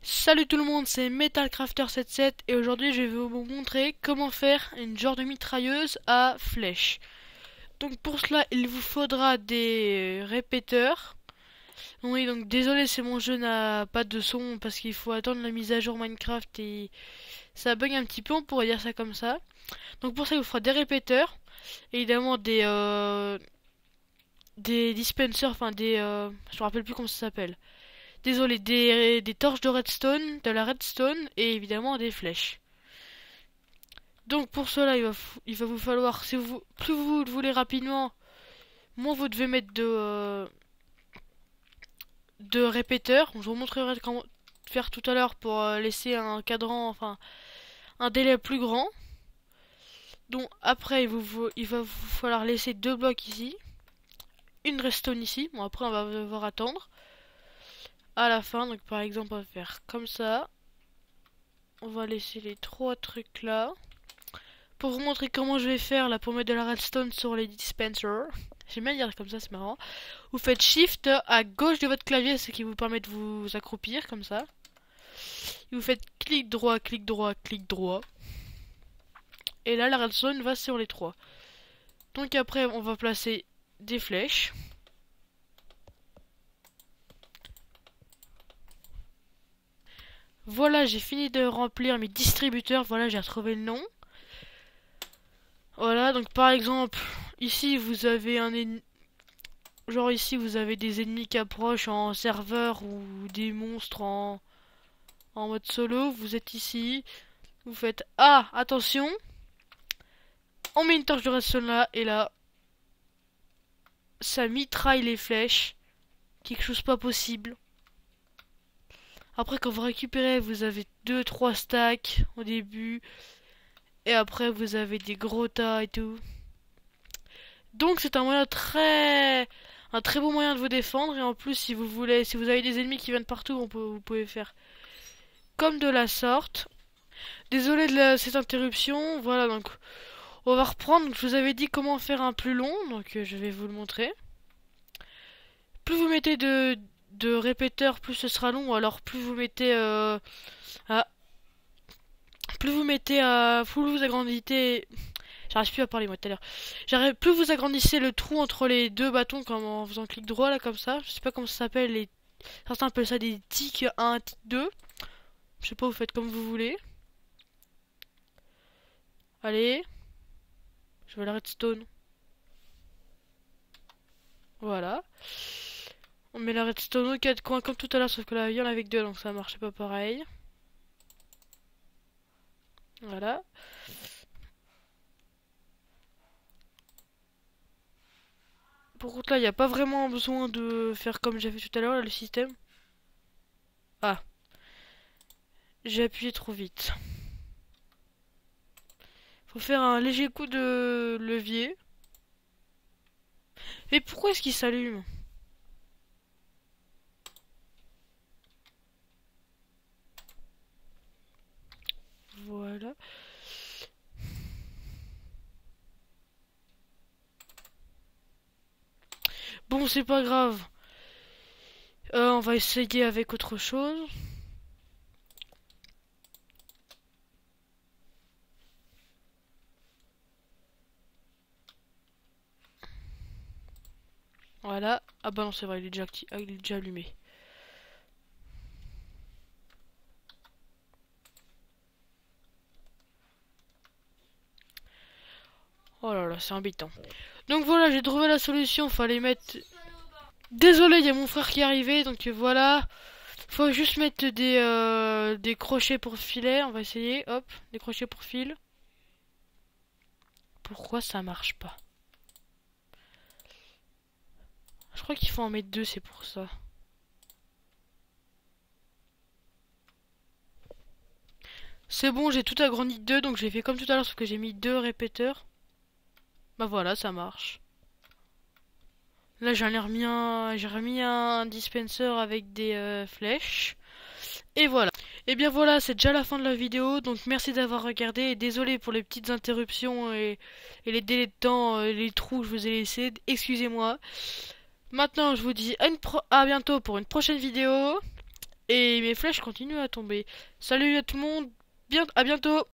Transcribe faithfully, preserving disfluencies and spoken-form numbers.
Salut tout le monde, c'est Metalcrafter soixante-dix-sept et aujourd'hui je vais vous montrer comment faire une genre de mitrailleuse à flèches. Donc pour cela il vous faudra des répéteurs. Oui, donc désolé si mon jeu n'a pas de son parce qu'il faut attendre la mise à jour Minecraft et ça bug un petit peu, on pourrait dire ça comme ça. Donc pour ça il vous faudra des répéteurs, évidemment des euh, des dispensers, enfin des euh, je me rappelle plus comment ça s'appelle. Désolé, des, des torches de redstone, de la redstone et évidemment des flèches. Donc pour cela, il va, il va vous falloir, si vous, plus vous le voulez rapidement, moins vous devez mettre de, euh, de répéteurs. Je vous montrerai comment faire tout à l'heure pour euh, laisser un cadran, enfin un délai plus grand. Donc après, il, vous, il va vous falloir laisser deux blocs ici, une redstone ici. Bon après, on va devoir attendre à la fin. Donc par exemple, on va faire comme ça. On va laisser les trois trucs là. Pour vous montrer comment je vais faire là pour mettre de la redstone sur les dispensers. J'aime bien dire comme ça, c'est marrant. Vous faites Shift à gauche de votre clavier, ce qui vous permet de vous accroupir comme ça. Et vous faites clic droit, clic droit, clic droit. Et là, la redstone va sur les trois. Donc après, on va placer des flèches. Voilà, j'ai fini de remplir mes distributeurs. Voilà, j'ai retrouvé le nom. Voilà, donc par exemple, ici vous avez un ennemi. Genre ici vous avez des ennemis qui approchent en serveur ou des monstres en, en mode solo. Vous êtes ici, vous faites ah attention, on met une torche de redstone là et là ça mitraille les flèches, quelque chose pas possible. Après quand vous récupérez vous avez deux trois stacks au début et après vous avez des gros tas et tout. Donc c'est un moyen très un très beau moyen de vous défendre et en plus si vous voulez si vous avez des ennemis qui viennent partout on peut, vous pouvez faire comme de la sorte. Désolé de la, cette interruption. Voilà, donc on va reprendre. Je vous avais dit comment faire un plus long, donc euh, je vais vous le montrer. Plus vous mettez de, de répéteurs, plus ce sera long. Alors plus vous mettez euh, à, plus vous mettez à, plus vous agrandissez. J'arrive plus à parler moi tout à l'heure. J'arrive, plus vous agrandissez le trou entre les deux bâtons, comme en faisant clic droit là comme ça. Je sais pas comment ça s'appelle. Les certains appellent ça des ticks un, tick deux. Je sais pas, vous faites comme vous voulez. Allez. Je veux la redstone. Voilà. On met la redstone aux quatre coins comme tout à l'heure, sauf que là, il y en avait que deux, donc ça marchait pas pareil. Voilà. Par contre, là, il n'y a pas vraiment besoin de faire comme j'ai fait tout à l'heure, le système. Ah. J'ai appuyé trop vite. Faut faire un léger coup de levier. Mais pourquoi est-ce qu'il s'allume? Voilà. Bon, c'est pas grave. Euh, on va essayer avec autre chose. Voilà. Ah bah non, c'est vrai, il est déjà, acti- ah, il est déjà allumé. Oh là là, c'est embêtant. Donc voilà, j'ai trouvé la solution. Fallait mettre... Désolé, il y a mon frère qui est arrivé, donc voilà. Faut juste mettre des, euh, des crochets pour filet. On va essayer. Hop, des crochets pour fil. Pourquoi ça marche pas? Je crois qu'il faut en mettre deux, c'est pour ça. C'est bon, j'ai tout agrandi de deux, donc j'ai fait comme tout à l'heure, sauf que j'ai mis deux répéteurs. Bah voilà, ça marche. Là, j'en ai remis un, j'ai remis un dispenser avec des euh, flèches. Et voilà. Et bien voilà, c'est déjà la fin de la vidéo, donc merci d'avoir regardé, et désolé pour les petites interruptions et, et les délais de temps, euh, les trous que je vous ai laissés, excusez-moi. Maintenant, je vous dis à, une pro à bientôt pour une prochaine vidéo, Et mes flèches continuent à tomber. Salut à tout le monde, bien, à bientôt!